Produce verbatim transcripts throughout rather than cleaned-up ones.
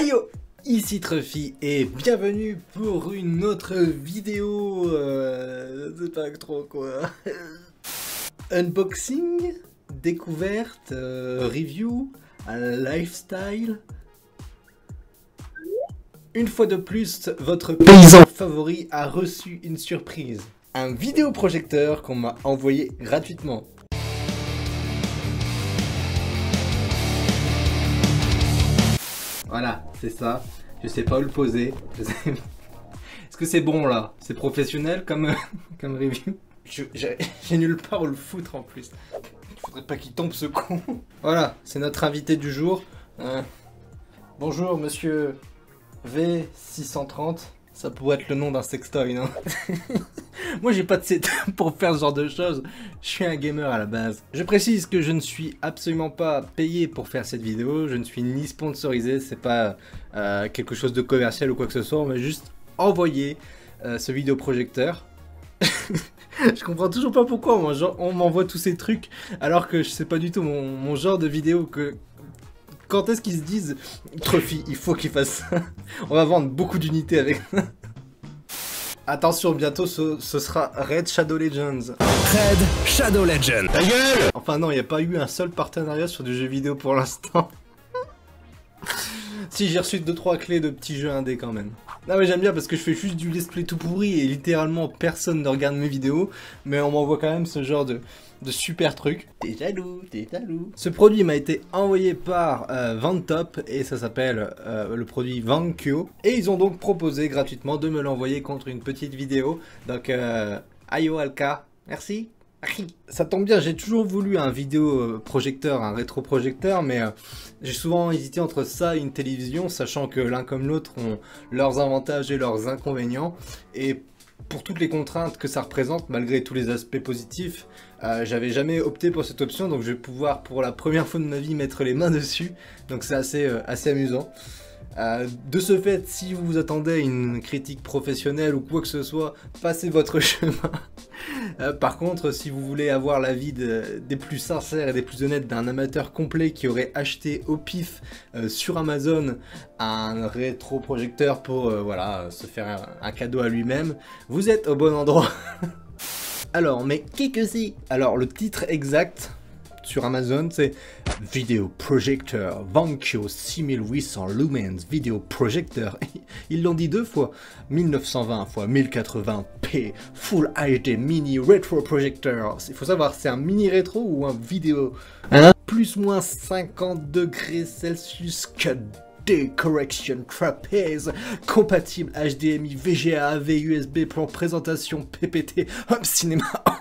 Aïe oh, ici Truffy et bienvenue pour une autre vidéo, euh, c'est pas trop quoi. Unboxing, découverte, euh, review, un lifestyle. Une fois de plus, votre paysan favori a reçu une surprise. Un vidéoprojecteur qu'on m'a envoyé gratuitement. Voilà, c'est ça. Je sais pas où le poser. Sais... Est-ce que c'est bon là? C'est professionnel comme, comme review? J'ai nulle part où le foutre en plus. Faudrait pas qu'il tombe ce con. Voilà, c'est notre invité du jour. Euh... Bonjour monsieur V six cent trente. Ça pourrait être le nom d'un sextoy, non? Moi j'ai pas de setup pour faire ce genre de choses. Je suis un gamer à la base. Je précise que je ne suis absolument pas payé pour faire cette vidéo. Je ne suis ni sponsorisé. C'est pas euh, quelque chose de commercial ou quoi que ce soit. On m'a juste envoyé euh, ce vidéoprojecteur. Je comprends toujours pas pourquoi moi, genre, on m'envoie tous ces trucs alors que je sais pas du tout mon, mon genre de vidéo que... Quand est-ce qu'ils se disent Truffy, il faut qu'il fasse ça. On va vendre beaucoup d'unités avec ça. Attention, bientôt ce, ce sera Raid Shadow Legends. Raid Shadow Legends. Ta gueule! Enfin non, il n'y a pas eu un seul partenariat sur du jeu vidéo pour l'instant. Si, j'ai reçu deux trois clés de petits jeux indés quand même. Non mais j'aime bien parce que je fais juste du let's play tout pourri et littéralement personne ne regarde mes vidéos. Mais on m'envoie quand même ce genre de, de super trucs. T'es jaloux, t'es jaloux. Ce produit m'a été envoyé par euh, Vantop et ça s'appelle euh, le produit Vankyo. Et ils ont donc proposé gratuitement de me l'envoyer contre une petite vidéo. Donc, euh, Ayo Alka, merci. Ça tombe bien, j'ai toujours voulu un vidéoprojecteur, un rétroprojecteur, mais euh, j'ai souvent hésité entre ça et une télévision, sachant que l'un comme l'autre ont leurs avantages et leurs inconvénients. Et pour toutes les contraintes que ça représente, malgré tous les aspects positifs, euh, j'avais jamais opté pour cette option, donc je vais pouvoir pour la première fois de ma vie mettre les mains dessus. Donc c'est assez, euh, assez amusant. Euh, de ce fait, si vous vous attendez à une critique professionnelle ou quoi que ce soit, passez votre chemin. Euh, par contre, si vous voulez avoir l'avis de, des plus sincères et des plus honnêtes d'un amateur complet qui aurait acheté au pif euh, sur Amazon un rétroprojecteur pour euh, voilà, se faire un, un cadeau à lui-même, vous êtes au bon endroit. Alors, mais qu'est-ce que c'est? Alors, le titre exact sur Amazon, c'est Video Projector Vankyo six mille huit cents lumens Video Projector. Ils l'ont dit deux fois. mille neuf cent vingt par mille quatre-vingts p Full H D Mini Retro Projector. Il faut savoir, c'est un mini rétro ou un vidéo hein? Plus moins cinquante degrés Celsius Cut D Correction Trapèze, compatible H D M I, V G A, A V, U S B pour présentation, P P T, home cinéma.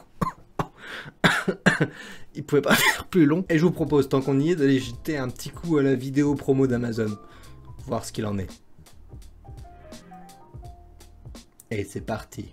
Il pouvait pas faire plus long. Et je vous propose, tant qu'on y est, d'aller jeter un petit coup à la vidéo promo d'Amazon. Voir ce qu'il en est. Et c'est parti.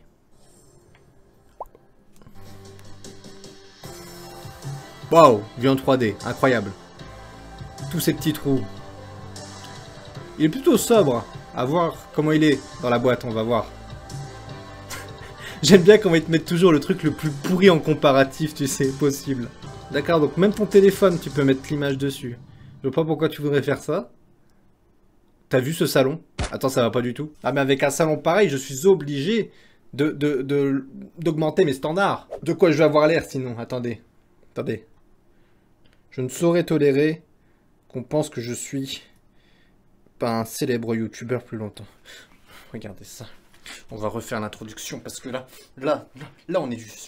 Waouh, vu en trois D, incroyable. Tous ces petits trous. Il est plutôt sobre. À voir comment il est dans la boîte, on va voir. J'aime bien qu'on va te mettre toujours le truc le plus pourri en comparatif, tu sais, possible. D'accord, donc même ton téléphone, tu peux mettre l'image dessus. Je vois pas pourquoi tu voudrais faire ça. T'as vu ce salon? Attends, ça va pas du tout. Ah mais avec un salon pareil, je suis obligé de, de, de, d'augmenter mes standards. De quoi je vais avoir l'air sinon? Attendez. Attendez. Je ne saurais tolérer qu'on pense que je suis pas un célèbre youtubeur plus longtemps. Regardez ça. On va refaire l'introduction parce que là, là, là, là on est juste...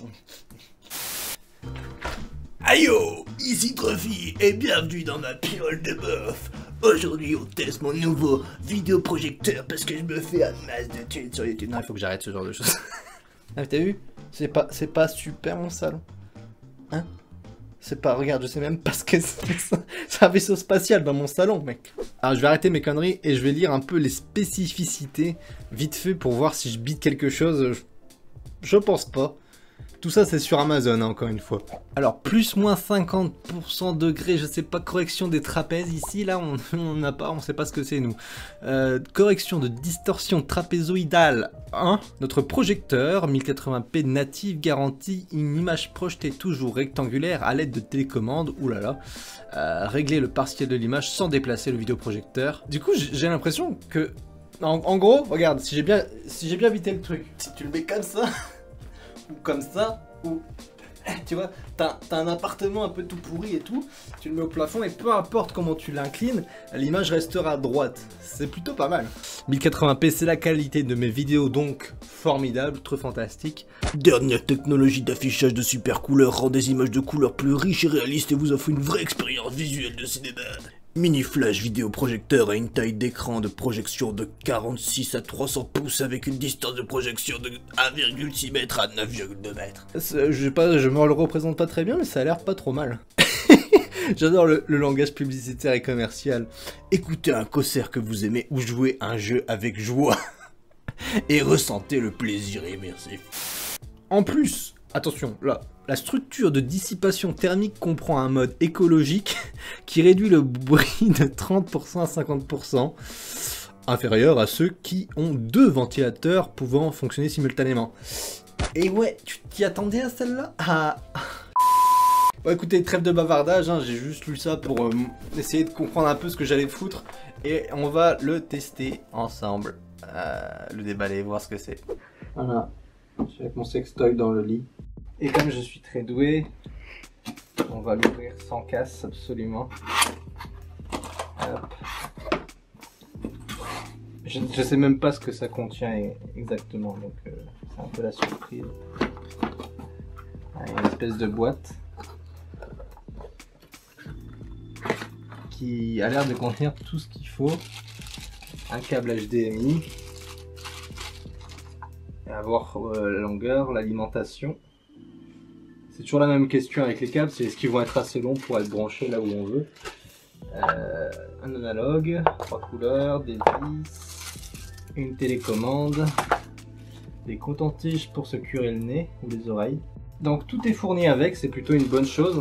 Aïe oh, ici Truffy et bienvenue dans ma pirole de bœuf. Aujourd'hui on teste mon nouveau vidéoprojecteur parce que je me fais un masse de thunes sur YouTube. Non, il faut que j'arrête ce genre de choses. Ah, t'as vu? C'est pas, c'est pas super mon salon. Hein? C'est pas, regarde, je sais même pas ce que c'est. C'est un vaisseau spatial dans mon salon, mec. Alors je vais arrêter mes conneries et je vais lire un peu les spécificités vite fait pour voir si je bite quelque chose. Je, je pense pas. Tout ça c'est sur Amazon, hein, encore une fois. Alors plus moins cinquante pour cent degrés, je sais pas, correction des trapèzes ici, là on n'a pas, on sait pas ce que c'est nous. Euh, correction de distorsion trapézoïdale un. Notre projecteur mille quatre-vingts p native garantit une image projetée toujours rectangulaire à l'aide de télécommande. Ouh là là. Euh, régler le partiel de l'image sans déplacer le vidéoprojecteur. Du coup j'ai l'impression que... En, en gros, regarde, si j'ai bien, si j'ai bien évité le truc, si tu le mets comme ça, ou comme ça, ou... Tu vois, t'as un appartement un peu tout pourri et tout, tu le mets au plafond et peu importe comment tu l'inclines, l'image restera droite. C'est plutôt pas mal. mille quatre-vingts p, c'est la qualité de mes vidéos, donc formidable, trop fantastique. Dernière technologie d'affichage de super couleurs rend des images de couleurs plus riches et réalistes et vous offre une vraie expérience visuelle de cinéma. Mini flash vidéoprojecteur à une taille d'écran de projection de quarante-six à trois cents pouces avec une distance de projection de un virgule six mètres à neuf virgule deux mètres. Je, sais pas, je me le représente pas très bien, mais ça a l'air pas trop mal. J'adore le, le langage publicitaire et commercial. Écoutez un concert que vous aimez ou jouez un jeu avec joie. Et ressentez le plaisir immersif. En plus, attention, là, la structure de dissipation thermique comprend un mode écologique qui réduit le bruit de trente pour cent à cinquante pour cent, inférieur à ceux qui ont deux ventilateurs pouvant fonctionner simultanément. Et ouais, tu t'y attendais à celle-là? Ah. Bon, écoutez, trêve de bavardage, hein, j'ai juste lu ça pour euh, essayer de comprendre un peu ce que j'allais foutre. Et on va le tester ensemble, euh, le déballer, voir ce que c'est. Voilà, je suis avec mon sextoy dans le lit. Et comme je suis très doué, on va l'ouvrir sans casse, absolument. Hop. Je, je sais même pas ce que ça contient exactement, donc euh, c'est un peu la surprise. Ah, une espèce de boîte qui a l'air de contenir tout ce qu'il faut. Un câble H D M I, et avoir euh, la longueur, l'alimentation. C'est toujours la même question avec les câbles, c'est est-ce qu'ils vont être assez longs pour être branchés là où on veut. Euh, un analogue, trois couleurs, des vis, une télécommande, des cotons-tiges pour se curer le nez ou les oreilles. Donc tout est fourni avec, c'est plutôt une bonne chose.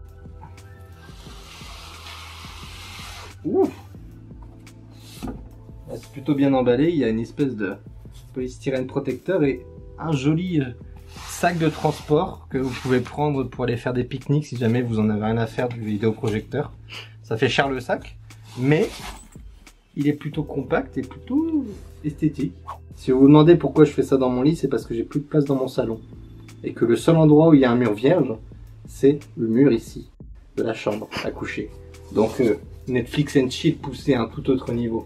Ouh, c'est plutôt bien emballé, il y a une espèce de polystyrène protecteur et un joli sac de transport que vous pouvez prendre pour aller faire des pique-niques si jamais vous en avez rien à faire du vidéoprojecteur. Ça fait cher le sac, mais il est plutôt compact et plutôt esthétique. Si vous vous demandez pourquoi je fais ça dans mon lit, c'est parce que j'ai plus de place dans mon salon. Et que le seul endroit où il y a un mur vierge, c'est le mur ici, de la chambre à coucher. Donc euh, Netflix and chill poussé à un tout autre niveau.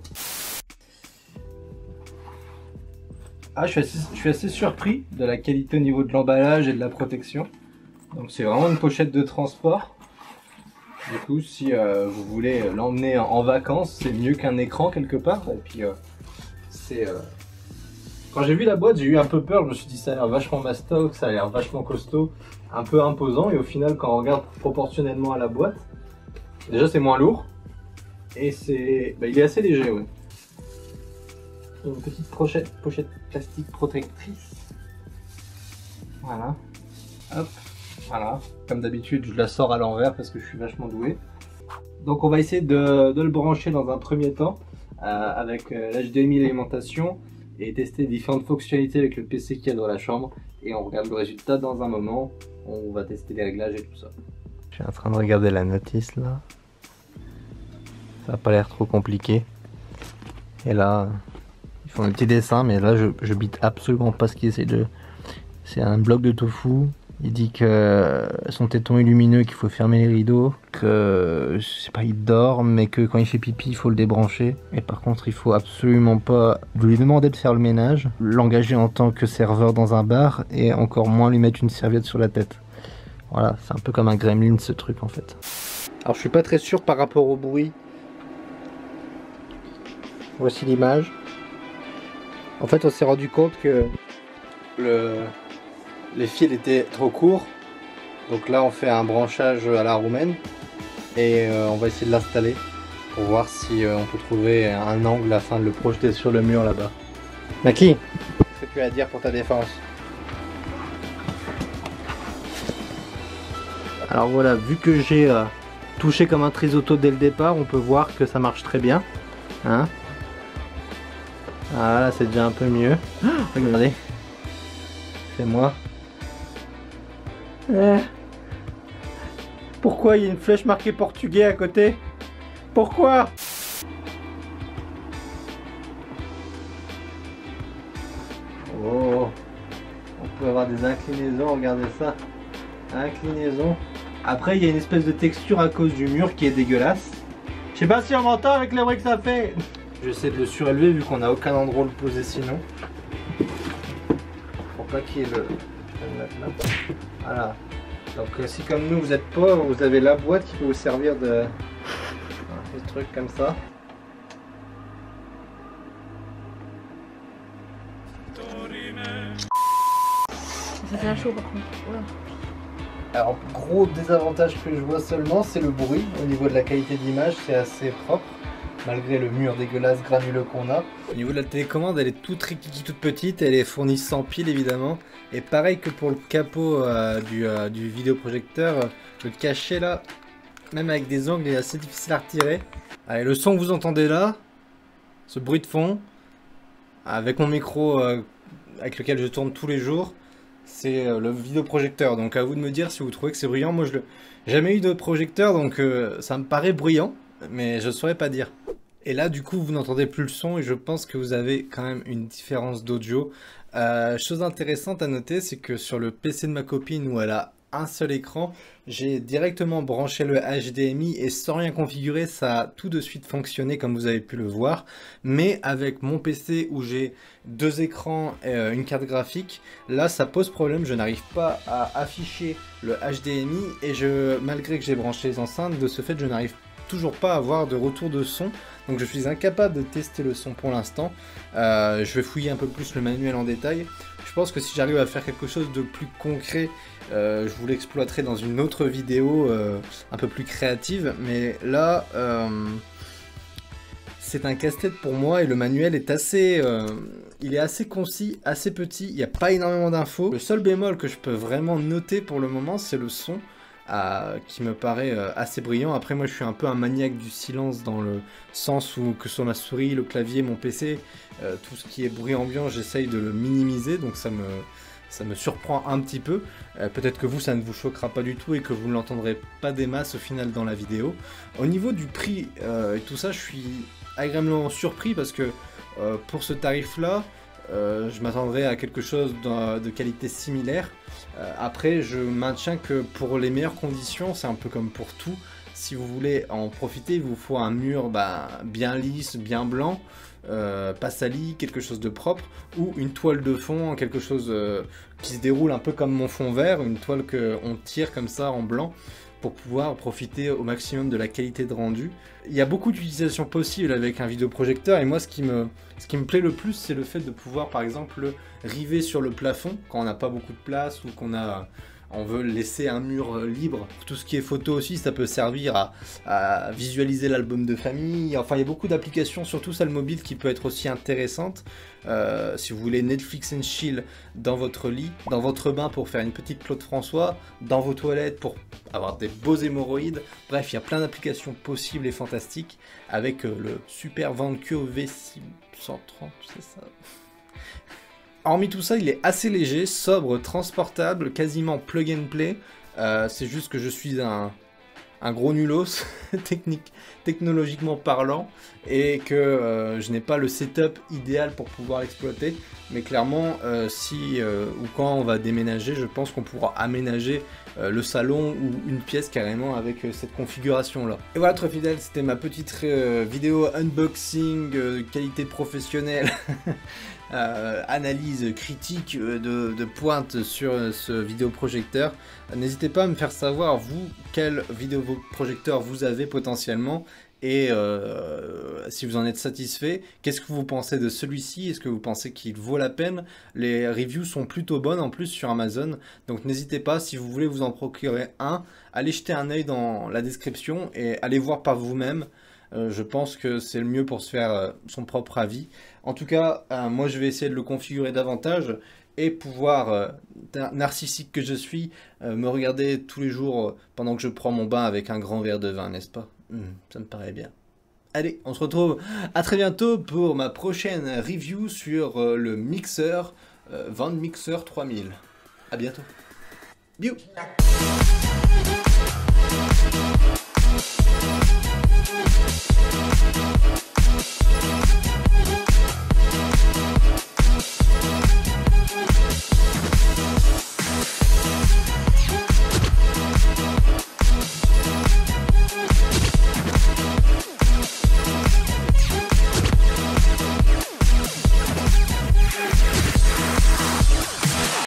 Ah, je suis, assez, je suis assez surpris de la qualité au niveau de l'emballage et de la protection. Donc c'est vraiment une pochette de transport. Du coup, si euh, vous voulez l'emmener en vacances, c'est mieux qu'un écran quelque part. Et puis, euh, c'est... Euh... Quand j'ai vu la boîte, j'ai eu un peu peur. Je me suis dit, ça a l'air vachement mastoc, ça a l'air vachement costaud, un peu imposant. Et au final, quand on regarde proportionnellement à la boîte, déjà c'est moins lourd. Et c'est... Bah, il est assez léger, ouais. Une petite pochette, pochette plastique protectrice. Voilà. Hop. Voilà. Comme d'habitude, je la sors à l'envers parce que je suis vachement doué. Donc on va essayer de, de le brancher dans un premier temps euh, avec euh, l'H D M I, l'alimentation et tester différentes fonctionnalités avec le P C qu'il y a dans la chambre. Et on regarde le résultat dans un moment. On va tester les réglages et tout ça. Je suis en train de regarder la notice là. Ça n'a pas l'air trop compliqué. Et là... Ils font un petit dessin, mais là je, je bite absolument pas ce qu'il essaie de... C'est un bloc de tofu. Il dit que son téton est lumineux, qu'il faut fermer les rideaux, que je sais pas, il dort, mais que quand il fait pipi, il faut le débrancher. Et par contre, il faut absolument pas lui demander de faire le ménage, l'engager en tant que serveur dans un bar, et encore moins lui mettre une serviette sur la tête. Voilà, c'est un peu comme un gremlin ce truc en fait. Alors je suis pas très sûr par rapport au bruit. Voici l'image. En fait, on s'est rendu compte que le, les fils étaient trop courts. Donc là, on fait un branchage à la roumaine. Et euh, on va essayer de l'installer pour voir si euh, on peut trouver un angle afin de le projeter sur le mur là-bas. Maki, qu'est-ce que tu as à dire pour ta défense? Alors voilà, vu que j'ai euh, touché comme un trisotto dès le départ, on peut voir que ça marche très bien. Hein, voilà, c'est déjà un peu mieux. Oh, regardez. C'est moi. Eh. Pourquoi il y a une flèche marquée portugais à côté? Pourquoi? Oh, on peut avoir des inclinaisons, regardez ça. Inclinaison. Après, il y a une espèce de texture à cause du mur qui est dégueulasse. Je sais pas si on m'entend avec le bruit que ça fait. Je vais essayer de le surélever vu qu'on n'a aucun endroit où le poser sinon. Pour pas qu'il y ait le... Je vais le mettre là. Voilà. Donc si comme nous vous êtes pauvre, vous avez la boîte qui peut vous servir de... Des trucs comme ça. Ça fait un chaud par contre. Voilà. Alors gros désavantage que je vois seulement, c'est le bruit. Au niveau de la qualité d'image, c'est assez propre. Malgré le mur dégueulasse granuleux qu'on a. Au niveau de la télécommande, elle est toute rikiki, toute petite, elle est fournie sans pile évidemment. Et pareil que pour le capot euh, du, euh, du vidéoprojecteur, euh, le cachet là, même avec des angles, il est assez difficile à retirer. Allez, le son que vous entendez là, ce bruit de fond, avec mon micro euh, avec lequel je tourne tous les jours, c'est euh, le vidéoprojecteur. Donc à vous de me dire si vous trouvez que c'est bruyant. Moi je n'ai jamais eu de projecteur, donc euh, ça me paraît bruyant, mais je ne saurais pas dire. Et là, du coup, vous n'entendez plus le son et je pense que vous avez quand même une différence d'audio. Euh, chose intéressante à noter, c'est que sur le P C de ma copine où elle a un seul écran, j'ai directement branché le H D M I et sans rien configurer, ça a tout de suite fonctionné comme vous avez pu le voir. Mais avec mon P C où j'ai deux écrans et euh, une carte graphique, là ça pose problème, je n'arrive pas à afficher le H D M I et je, malgré que j'ai branché les enceintes, de ce fait je n'arrive toujours pas à avoir de retour de son, donc je suis incapable de tester le son pour l'instant. Euh, je vais fouiller un peu plus le manuel en détail. Je pense que si j'arrive à faire quelque chose de plus concret, euh, je vous l'exploiterai dans une autre vidéo euh, un peu plus créative, mais là euh, c'est un casse-tête pour moi et le manuel est assez, euh, il est assez concis, assez petit, il n'y a pas énormément d'infos. Le seul bémol que je peux vraiment noter pour le moment, c'est le son. Euh, qui me paraît euh, assez brillant. Après moi je suis un peu un maniaque du silence dans le sens où que ce soit ma souris, le clavier, mon P C, euh, tout ce qui est bruit ambiant j'essaye de le minimiser, donc ça me, ça me surprend un petit peu. Euh, peut-être que vous ça ne vous choquera pas du tout et que vous ne l'entendrez pas des masses au final dans la vidéo. Au niveau du prix euh, et tout ça, je suis agréablement surpris parce que euh, pour ce tarif là, Euh, je m'attendrais à quelque chose de, de qualité similaire. Euh, après, je maintiens que pour les meilleures conditions, c'est un peu comme pour tout. Si vous voulez en profiter, il vous faut un mur bah, bien lisse, bien blanc, euh, pas sali, quelque chose de propre, ou une toile de fond, quelque chose euh, qui se déroule un peu comme mon fond vert, une toile qu'on tire comme ça en blanc, pour pouvoir profiter au maximum de la qualité de rendu. Il y a beaucoup d'utilisations possibles avec un vidéoprojecteur et moi ce qui me, ce qui me plaît le plus c'est le fait de pouvoir par exemple le river sur le plafond quand on n'a pas beaucoup de place ou qu'on a, on veut laisser un mur libre. Tout ce qui est photo aussi, ça peut servir à, à visualiser l'album de famille. Enfin, il y a beaucoup d'applications, surtout celle mobile, qui peut être aussi intéressante. Euh, si vous voulez Netflix and chill dans votre lit, dans votre bain pour faire une petite Claude François, dans vos toilettes pour avoir des beaux hémorroïdes. Bref, il y a plein d'applications possibles et fantastiques avec euh, le super Vankyo V six cent trente, c'est ça. Hormis tout ça, il est assez léger, sobre, transportable, quasiment plug and play. Euh, c'est juste que je suis un, un gros nulos, technique, technologiquement parlant, et que euh, je n'ai pas le setup idéal pour pouvoir l'exploiter. Mais clairement, euh, si euh, ou quand on va déménager, je pense qu'on pourra aménager euh, le salon ou une pièce carrément avec euh, cette configuration-là. Et voilà, très fidèle, c'était ma petite euh, vidéo unboxing, euh, qualité professionnelle. Euh, analyse critique de, de pointe sur ce vidéoprojecteur. N'hésitez pas à me faire savoir vous quel vidéoprojecteur vous avez potentiellement et euh, si vous en êtes satisfait, qu'est-ce que vous pensez de celui-ci? Est-ce que vous pensez qu'il vaut la peine? Les reviews sont plutôt bonnes en plus sur Amazon, donc n'hésitez pas, si vous voulez vous en procurer un, allez jeter un œil dans la description et allez voir par vous-même. Euh, je pense que c'est le mieux pour se faire euh, son propre avis. En tout cas, euh, moi je vais essayer de le configurer davantage et pouvoir, euh, narcissique que je suis, euh, me regarder tous les jours euh, pendant que je prends mon bain avec un grand verre de vin, n'est-ce pas? Mmh, ça me paraît bien. Allez, on se retrouve à très bientôt pour ma prochaine review sur euh, le mixeur, euh, Van Mixer trois mille. À bientôt. Biou.